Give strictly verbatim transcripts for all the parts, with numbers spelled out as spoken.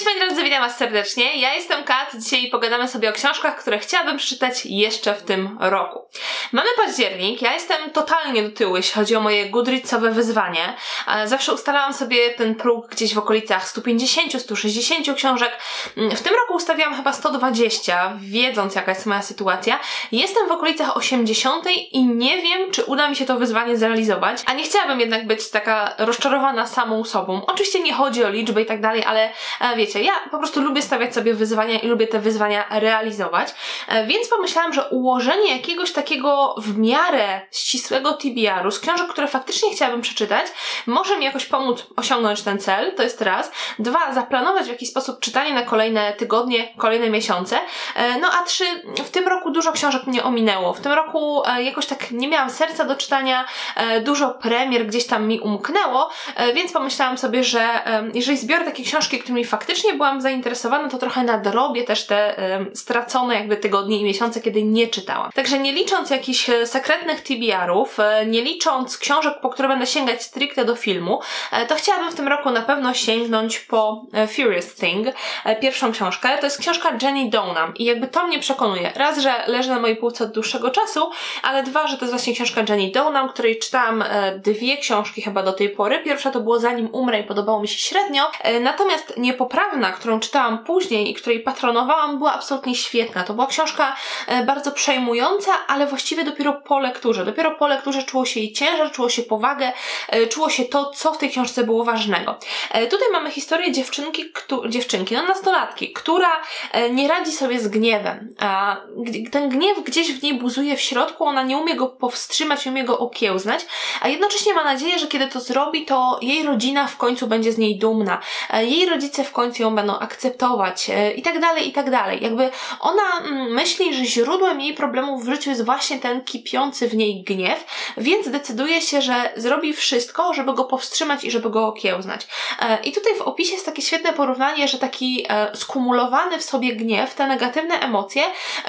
moi drodzy, witam was serdecznie. Ja jestem Kat. Dzisiaj pogadamy sobie o książkach, które chciałabym przeczytać jeszcze w tym roku. Mamy październik. Ja jestem totalnie do tyłu, jeśli chodzi o moje Goodreadsowe wyzwanie. Zawsze ustalałam sobie ten próg gdzieś w okolicach stu pięćdziesięciu do stu sześćdziesięciu książek. W tym roku ustawiłam chyba sto dwadzieścia, wiedząc jaka jest moja sytuacja. Jestem w okolicach osiemdziesiątej i nie wiem, czy uda mi się to wyzwanie zrealizować. A nie chciałabym jednak być taka rozczarowana samą sobą. Oczywiście nie chodzi o liczby i tak dalej, ale wiecie, ja po prostu lubię stawiać sobie wyzwania i lubię te wyzwania realizować, więc pomyślałam, że ułożenie jakiegoś takiego w miarę ścisłego T B R u z książek, które faktycznie chciałabym przeczytać, może mi jakoś pomóc osiągnąć ten cel, to jest raz. Dwa, zaplanować w jakiś sposób czytanie na kolejne tygodnie, kolejne miesiące. No a trzy, w tym roku dużo książek mnie ominęło. W tym roku jakoś tak nie miałam serca do czytania, dużo premier gdzieś tam mi umknęło, więc pomyślałam sobie, że jeżeli zbiorę takie książki, którymi faktycznie byłam zainteresowana, to trochę nadrobię też te um, stracone jakby tygodnie i miesiące, kiedy nie czytałam. Także nie licząc jakichś sekretnych T B R ów, nie licząc książek, po które będę sięgać stricte do filmu, to chciałabym w tym roku na pewno sięgnąć po Furious Thing, pierwszą książkę. To jest książka Jenny Downham i jakby to mnie przekonuje. Raz, że leży na mojej półce od dłuższego czasu, ale dwa, że to jest właśnie książka Jenny Downham, której czytałam dwie książki chyba do tej pory. Pierwsza to było Zanim umrę i podobało mi się średnio, natomiast Niepoprawna, którą czytałam później i której patronowałam, była absolutnie świetna. To była książka bardzo przejmująca, ale właściwie dopiero po lekturze. Dopiero po lekturze czuło się jej ciężar, czuło się powagę, czuło się to, co w tej książce było ważnego. Tutaj mamy historię dziewczynki, dziewczynki, no nastolatki, która nie radzi sobie z gniewem. Ten gniew gdzieś w niej buzuje w środku, ona nie umie go powstrzymać, nie umie go okiełznać, a jednocześnie ma nadzieję, że kiedy to zrobi, to jej rodzina w końcu będzie z niej dumna. Jej rodzice w końcu ją będą akceptować i tak dalej, i tak dalej. Jakby ona myśli, że źródłem jej problemów w życiu jest właśnie ten kipiący w niej gniew, więc decyduje się, że zrobi wszystko, żeby go powstrzymać i żeby go okiełznać. I tutaj w opisie jest takie świetne porównanie, że taki skumulowany w sobie gniew, te negatywne emocje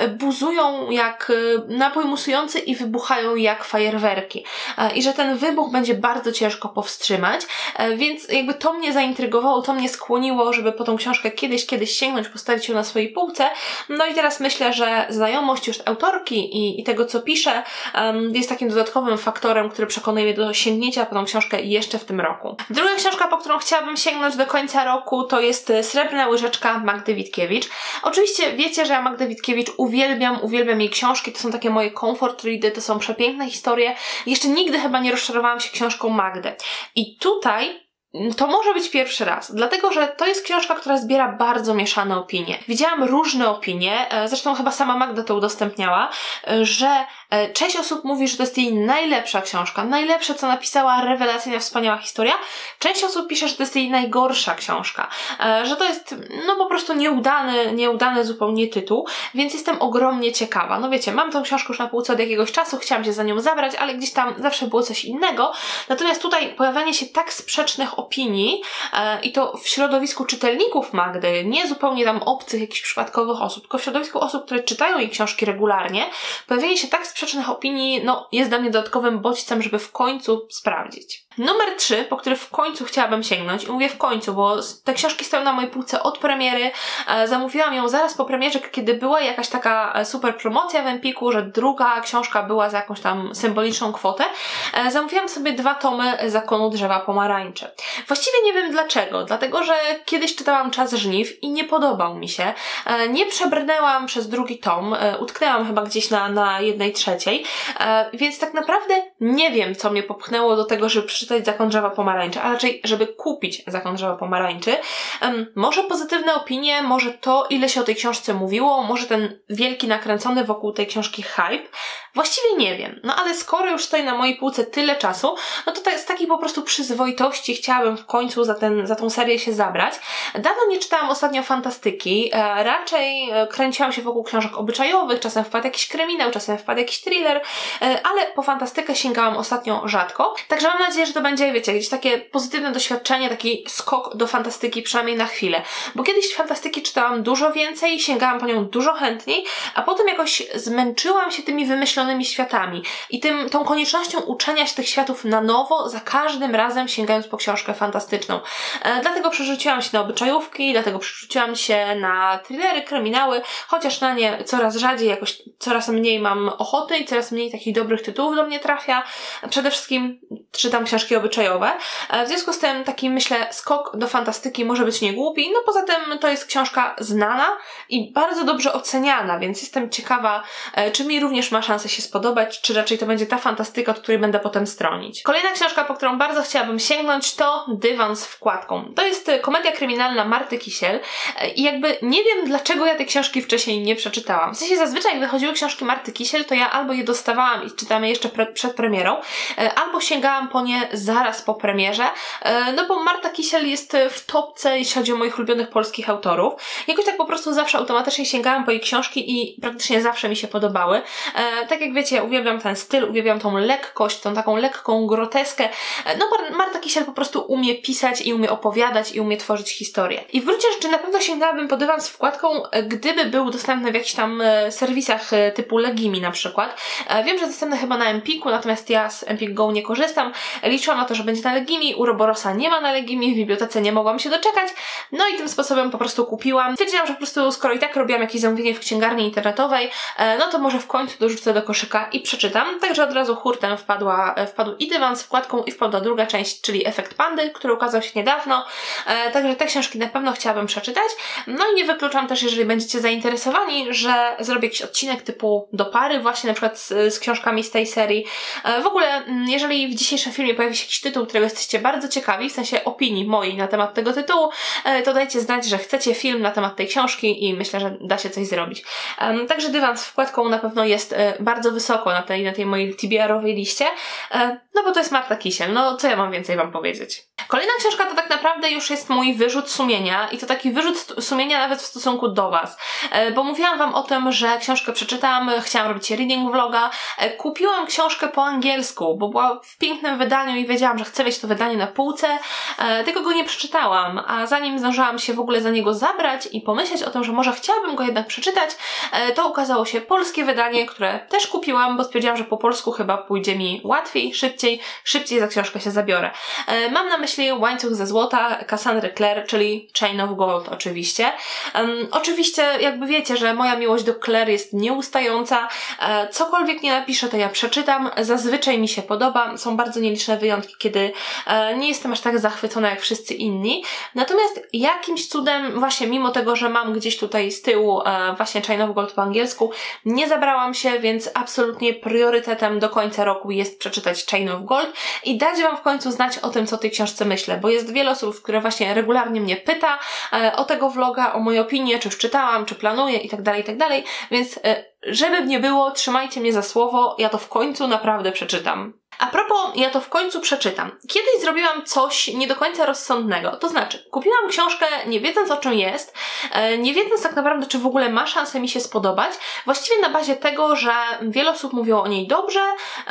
buzują jak napój musujący i wybuchają jak fajerwerki. I że ten wybuch będzie bardzo ciężko powstrzymać, więc jakby to mnie zaintrygowało, to mnie skłoniło, żeby po tą książkę kiedyś, kiedyś sięgnąć, postawić ją na swojej półce. No i teraz myślę, że znajomość już autorki i, i tego, co pisze, um, jest takim dodatkowym faktorem, który przekonuje mnie do sięgnięcia po tą książkę jeszcze w tym roku. Druga książka, po którą chciałabym sięgnąć do końca roku, to jest Srebrna łyżeczka Magdy Witkiewicz. Oczywiście wiecie, że ja Magdę Witkiewicz uwielbiam, uwielbiam jej książki, to są takie moje comfort ready, to są przepiękne historie. Jeszcze nigdy chyba nie rozczarowałam się książką Magdy. I tutaj to może być pierwszy raz, dlatego że to jest książka, która zbiera bardzo mieszane opinie. Widziałam różne opinie, zresztą chyba sama Magda to udostępniała, że część osób mówi, że to jest jej najlepsza książka, najlepsze, co napisała, rewelacyjna, wspaniała historia. Część osób pisze, że to jest jej najgorsza książka, że to jest no po prostu nieudany, nieudany zupełnie tytuł, więc jestem ogromnie ciekawa. No wiecie, mam tą książkę już na półce od jakiegoś czasu, chciałam się za nią zabrać, ale gdzieś tam zawsze było coś innego. Natomiast tutaj pojawianie się tak sprzecznych opinii e, i to w środowisku czytelników Magdy, nie zupełnie tam obcych, jakichś przypadkowych osób, tylko w środowisku osób, które czytają jej książki regularnie, pojawienie się tak sprzecznych opinii, no jest dla mnie dodatkowym bodźcem, żeby w końcu sprawdzić. Numer trzy, po który w końcu chciałabym sięgnąć, i mówię w końcu, bo te książki stoją na mojej półce od premiery, e, zamówiłam ją zaraz po premierze, kiedy była jakaś taka super promocja w Empiku, że druga książka była za jakąś tam symboliczną kwotę. E, zamówiłam sobie dwa tomy Zakonu drzewa pomarańczy. Właściwie nie wiem dlaczego, dlatego że kiedyś czytałam Czas żniw i nie podobał mi się. E, nie przebrnęłam przez drugi tom, e, utknęłam chyba gdzieś na, na jednej trzeciej, e, więc tak naprawdę nie wiem, co mnie popchnęło do tego, żeby przeczytać Zakon drzewa pomarańczy, a raczej, żeby kupić Zakon drzewa pomarańczy. Um, może pozytywne opinie, może to, ile się o tej książce mówiło, może ten wielki, nakręcony wokół tej książki hype. Właściwie nie wiem. No ale skoro już stoi na mojej półce tyle czasu, no to z takiej po prostu przyzwoitości chciałabym w końcu za, ten, za tą serię się zabrać. Dawno nie czytałam ostatnio fantastyki, e, raczej e, kręciłam się wokół książek obyczajowych, czasem wpadł jakiś kryminał, czasem wpadł jakiś thriller, e, ale po fantastykę sięgałam ostatnio rzadko. Także mam nadzieję, że to będzie, wiecie, gdzieś takie pozytywne doświadczenie, taki skok do fantastyki, przynajmniej na chwilę. Bo kiedyś fantastyki czytałam dużo więcej, sięgałam po nią dużo chętniej, a potem jakoś zmęczyłam się tymi wymyślonymi światami i tym, tą koniecznością uczenia się tych światów na nowo, za każdym razem sięgając po książkę książkę fantastyczną. E, dlatego przerzuciłam się na obyczajówki, dlatego przerzuciłam się na thrillery, kryminały, chociaż na nie coraz rzadziej, jakoś coraz mniej mam ochoty i coraz mniej takich dobrych tytułów do mnie trafia. Przede wszystkim czytam książki obyczajowe. E, w związku z tym taki, myślę, skok do fantastyki może być niegłupi. No poza tym to jest książka znana i bardzo dobrze oceniana, więc jestem ciekawa, e, czy mi również ma szansę się spodobać, czy raczej to będzie ta fantastyka, od której będę potem stronić. Kolejna książka, po którą bardzo chciałabym sięgnąć, to Dywan z wkładką. To jest komedia kryminalna Marty Kisiel i jakby nie wiem, dlaczego ja tej książki wcześniej nie przeczytałam. W sensie zazwyczaj jak wychodziły książki Marty Kisiel, to ja albo je dostawałam i czytamy je jeszcze pre przed premierą, albo sięgałam po nie zaraz po premierze, no bo Marta Kisiel jest w topce, jeśli chodzi o moich ulubionych polskich autorów. Jakoś tak po prostu zawsze automatycznie sięgałam po jej książki i praktycznie zawsze mi się podobały. Tak jak wiecie, uwielbiam ten styl, uwielbiam tą lekkość, tą taką lekką groteskę. No Marta Kisiel po prostu umie pisać i umie opowiadać i umie tworzyć historię. I w gruncie rzeczy na pewno sięgnęłabym po Dywan z wkładką, gdyby był dostępny w jakichś tam serwisach typu Legimi na przykład. Wiem, że dostępny chyba na Empiku, natomiast ja z Empik Go nie korzystam. Liczyłam na to, że będzie na Legimi, Uroborosa nie ma na Legimi, w bibliotece nie mogłam się doczekać, no i tym sposobem po prostu kupiłam. Stwierdziłam, że po prostu skoro i tak robiłam jakieś zamówienie w księgarni internetowej, no to może w końcu dorzucę do koszyka i przeczytam. Także od razu hurtem wpadła, wpadł i Dywan z wkładką i wpadła druga część, czyli Efekt Pandy, który ukazał się niedawno. E, także te książki na pewno chciałabym przeczytać. No i nie wykluczam też, jeżeli będziecie zainteresowani, że zrobię jakiś odcinek typu do pary, właśnie na przykład z, z książkami z tej serii. E, w ogóle, jeżeli w dzisiejszym filmie pojawi się jakiś tytuł, którego jesteście bardzo ciekawi, w sensie opinii mojej na temat tego tytułu, e, to dajcie znać, że chcecie film na temat tej książki i myślę, że da się coś zrobić. E, także Dywan z wkładką na pewno jest e, bardzo wysoko na tej, na tej mojej T B R-owej liście, e, no bo to jest Marta Kisiel, no co ja mam więcej wam powiedzieć. Kolejna książka to tak naprawdę już jest mój wyrzut sumienia i to taki wyrzut sumienia nawet w stosunku do was, e, bo mówiłam wam o tym, że książkę przeczytałam, chciałam robić reading vloga, e, kupiłam książkę po angielsku, bo była w pięknym wydaniu i wiedziałam, że chcę mieć to wydanie na półce, e, tylko go nie przeczytałam, a zanim zdążyłam się w ogóle za niego zabrać i pomyśleć o tym, że może chciałabym go jednak przeczytać, e, to ukazało się polskie wydanie, które też kupiłam, bo stwierdziłam, że po polsku chyba pójdzie mi łatwiej, szybciej, szybciej za książkę się zabiorę. E, mam na myśli Łańcuch ze złota Cassandry Clare, czyli Chain of Gold oczywiście. Um, oczywiście jakby wiecie, że moja miłość do Clare jest nieustająca. E, cokolwiek nie napiszę, to ja przeczytam. Zazwyczaj mi się podoba. Są bardzo nieliczne wyjątki, kiedy e, nie jestem aż tak zachwycona jak wszyscy inni. Natomiast jakimś cudem, właśnie mimo tego, że mam gdzieś tutaj z tyłu e, właśnie Chain of Gold po angielsku, nie zabrałam się, więc absolutnie priorytetem do końca roku jest przeczytać Chain of Gold i dać wam w końcu znać o tym, co o tej książce myślę, bo jest wiele osób, które właśnie regularnie mnie pyta e, o tego vloga, o moje opinie, czy już czytałam, czy planuję i tak dalej, i tak dalej, więc e, żeby nie było, trzymajcie mnie za słowo, ja to w końcu naprawdę przeczytam. A propos, ja to w końcu przeczytam. Kiedyś zrobiłam coś nie do końca rozsądnego, to znaczy kupiłam książkę nie wiedząc o czym jest, nie wiedząc tak naprawdę czy w ogóle ma szansę mi się spodobać, właściwie na bazie tego, że wiele osób mówiło o niej dobrze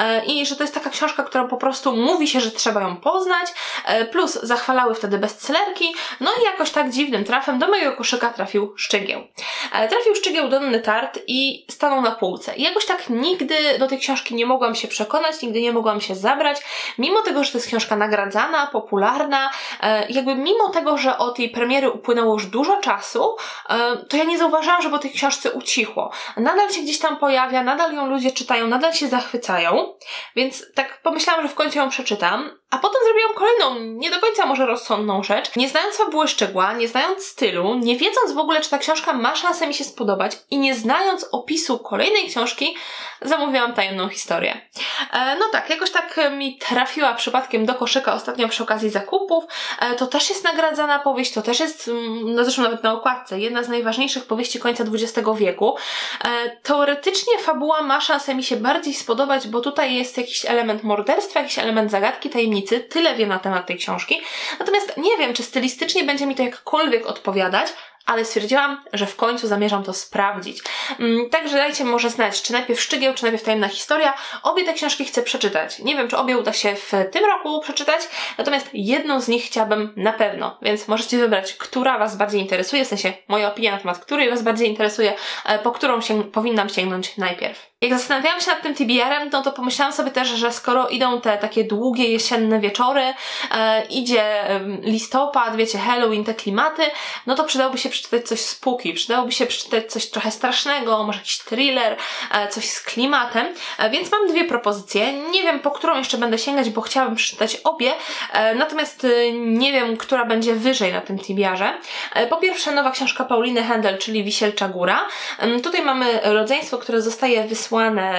i że to jest taka książka, którą po prostu mówi się, że trzeba ją poznać, plus zachwalały wtedy bestsellerki, no i jakoś tak dziwnym trafem do mojego koszyka trafił Szczygieł. Trafił Szczygieł Donny Tart i stanął na półce. I jakoś tak nigdy do tej książki nie mogłam się przekonać, nigdy nie mogłam się zabrać, mimo tego, że to jest książka nagradzana, popularna, e, jakby mimo tego, że od jej premiery upłynęło już dużo czasu, e, to ja nie zauważyłam, że po tej książce ucichło. Nadal się gdzieś tam pojawia, nadal ją ludzie czytają, nadal się zachwycają, więc tak pomyślałam, że w końcu ją przeczytam. A potem zrobiłam kolejną, nie do końca może rozsądną rzecz. Nie znając fabuły szczegóła, nie znając stylu, nie wiedząc w ogóle, czy ta książka ma szansę mi się spodobać i nie znając opisu kolejnej książki, zamówiłam tajemną historię. E, no tak, jakoś tak mi trafiła przypadkiem do koszyka ostatnio przy okazji zakupów. E, to też jest nagradzana powieść, to też jest, no zresztą nawet na okładce, jedna z najważniejszych powieści końca dwudziestego wieku. E, teoretycznie fabuła ma szansę mi się bardziej spodobać, bo tutaj jest jakiś element morderstwa, jakiś element zagadki, tajemnicy. Tyle wiem na temat tej książki. Natomiast nie wiem, czy stylistycznie będzie mi to jakkolwiek odpowiadać, ale stwierdziłam, że w końcu zamierzam to sprawdzić. Także dajcie mi może znać, czy najpierw Szczygieł, czy najpierw Tajemna Historia. Obie te książki chcę przeczytać. Nie wiem, czy obie uda się w tym roku przeczytać, natomiast jedną z nich chciałabym na pewno, więc możecie wybrać, która Was bardziej interesuje, w sensie moja opinia na temat której Was bardziej interesuje, po którą się powinnam sięgnąć najpierw. Jak zastanawiałam się nad tym T B R-em, no to pomyślałam sobie też, że skoro idą te takie długie jesienne wieczory, e, idzie e, listopad, wiecie, Halloween, te klimaty, no to przydałoby się przeczytać coś spooky, przydałoby się przeczytać coś trochę strasznego, może jakiś thriller, e, coś z klimatem, e, więc mam dwie propozycje. Nie wiem, po którą jeszcze będę sięgać, bo chciałabym przeczytać obie, e, natomiast e, nie wiem, która będzie wyżej na tym T B R-ze. E, po pierwsze nowa książka Pauliny Hendel, czyli Wisielcza Góra. E, tutaj mamy rodzeństwo, które zostaje wysłane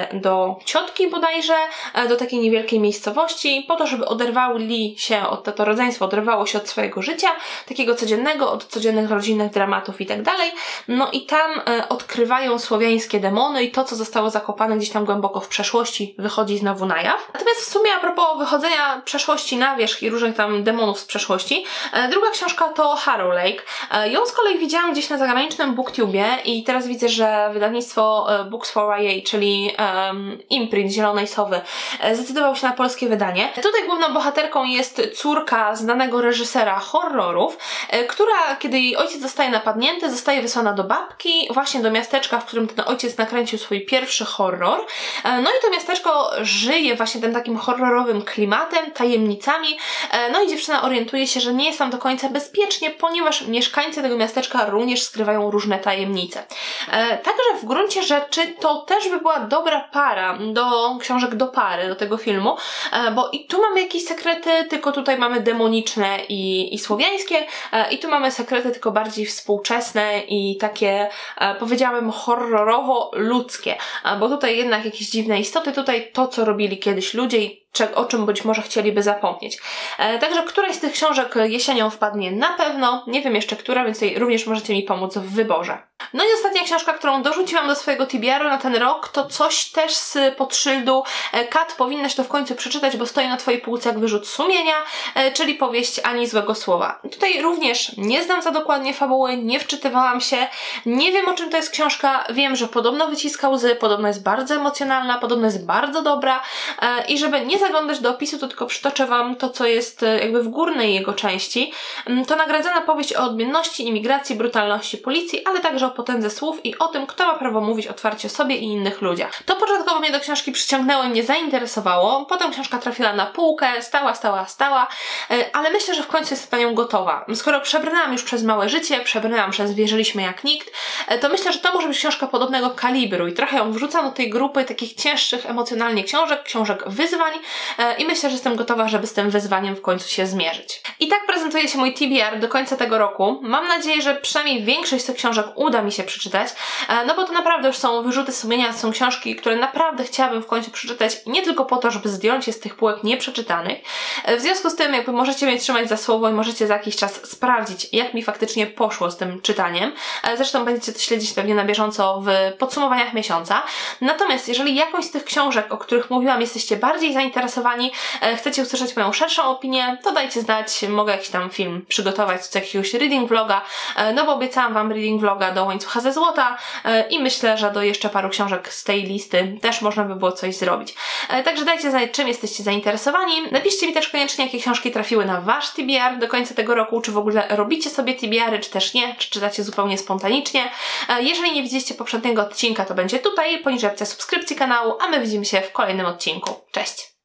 do ciotki bodajże, do takiej niewielkiej miejscowości, po to, żeby oderwali się od to rodzeństwo, oderwało się od swojego życia, takiego codziennego, od codziennych rodzinnych dramatów i tak dalej. No i tam e, odkrywają słowiańskie demony i to, co zostało zakopane gdzieś tam głęboko w przeszłości, wychodzi znowu na jaw. Natomiast w sumie a propos wychodzenia przeszłości na wierzch i różnych tam demonów z przeszłości, e, druga książka to Harrow Lake. E, ją z kolei widziałam gdzieś na zagranicznym booktubie i teraz widzę, że wydawnictwo e, Books for Y A, czyli um, imprint Zielonej Sowy, zdecydował się na polskie wydanie. Tutaj główną bohaterką jest córka znanego reżysera horrorów, która, kiedy jej ojciec zostaje napadnięty, zostaje wysłana do babki, właśnie do miasteczka, w którym ten ojciec nakręcił swój pierwszy horror. No i to miasteczko żyje właśnie tym takim horrorowym klimatem, tajemnicami, no i dziewczyna orientuje się, że nie jest tam do końca bezpiecznie, ponieważ mieszkańcy tego miasteczka również skrywają różne tajemnice. Także w gruncie rzeczy to też by była dobra para do książek do pary, do tego filmu, bo i tu mamy jakieś sekrety, tylko tutaj mamy demoniczne i, i słowiańskie, i tu mamy sekrety tylko bardziej współczesne i takie, powiedziałabym, horrorowo-ludzkie, bo tutaj jednak jakieś dziwne istoty, tutaj to, co robili kiedyś ludzie i o czym być może chcieliby zapomnieć. E, także któraś z tych książek jesienią wpadnie na pewno, nie wiem jeszcze która, więc tutaj również możecie mi pomóc w wyborze. No i ostatnia książka, którą dorzuciłam do swojego T B R-u na ten rok, to coś też z podszyldu e, Kat, powinnaś to w końcu przeczytać, bo stoi na twojej półce jak wyrzut sumienia, e, czyli powieść Ani Złego Słowa. Tutaj również nie znam za dokładnie fabuły, nie wczytywałam się, nie wiem o czym to jest książka, wiem, że podobno wyciska łzy, podobno jest bardzo emocjonalna, podobno jest bardzo dobra e, i żeby nie zaglądać do opisu, to tylko przytoczę Wam to, co jest jakby w górnej jego części. To nagradzana powieść o odmienności, imigracji, brutalności policji, ale także o potędze słów i o tym, kto ma prawo mówić otwarcie o sobie i innych ludziach. To początkowo mnie do książki przyciągnęło i mnie zainteresowało, potem książka trafiła na półkę, stała, stała, stała, ale myślę, że w końcu jestem na nią gotowa. Skoro przebrnęłam już przez Małe Życie, przebrnęłam przez Wierzyliśmy jak nikt, to myślę, że to może być książka podobnego kalibru i trochę ją wrzucam do tej grupy takich cięższych emocjonalnie książek, książek wyzwań, i myślę, że jestem gotowa, żeby z tym wyzwaniem w końcu się zmierzyć. I tak prezentuje się mój T B R do końca tego roku. Mam nadzieję, że przynajmniej większość z tych książek uda mi się przeczytać, no bo to naprawdę już są wyrzuty sumienia, są książki, które naprawdę chciałabym w końcu przeczytać i nie tylko po to, żeby zdjąć je z tych półek nieprzeczytanych. W związku z tym jakby możecie mnie trzymać za słowo i możecie za jakiś czas sprawdzić, jak mi faktycznie poszło z tym czytaniem. Zresztą będziecie to śledzić pewnie na bieżąco w podsumowaniach miesiąca. Natomiast jeżeli jakąś z tych książek, o których mówiłam, jesteście bardziej zainteresowani, chcecie usłyszeć moją szerszą opinię, to dajcie znać, mogę jakiś tam film przygotować z jakiegoś reading vloga, no bo obiecałam Wam reading vloga do Łańcucha ze Złota i myślę, że do jeszcze paru książek z tej listy też można by było coś zrobić. Także dajcie znać, czym jesteście zainteresowani. Napiszcie mi też koniecznie, jakie książki trafiły na Wasz T B R do końca tego roku, czy w ogóle robicie sobie T B R-y, czy też nie, czy czytacie zupełnie spontanicznie. Jeżeli nie widzieliście poprzedniego odcinka, to będzie tutaj, poniżej opcja subskrypcji kanału, a my widzimy się w kolejnym odcinku. Cześć!